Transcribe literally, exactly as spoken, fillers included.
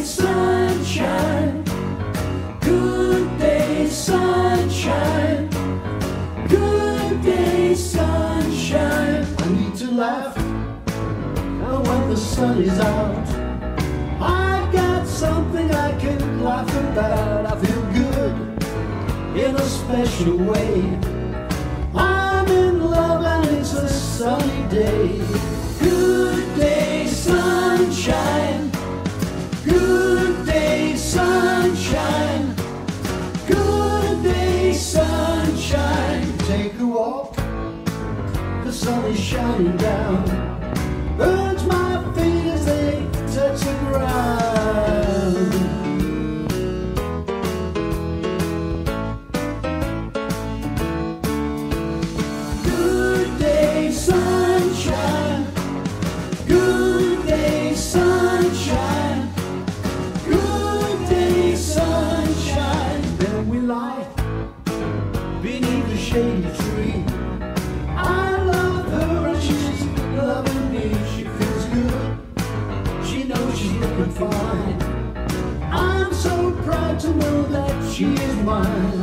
sunshine. Good day, sunshine. Good day, sunshine. I need to laugh when the sun is out. I got something I can laugh about. I feel good in a special way. I'm in love and it's a sunny day. Good day, sunshine. Good day, sunshine. Good day, sunshine. Take a walk, the sun is shining down. Burns my feet as they touch the ground. Good day, sunshine. Good day, sunshine. Good day, sunshine. Then we lie beneath a shady tree. I love her and she's loving me. She feels good. She knows she's looking fine. I'm so proud to know that she is mine.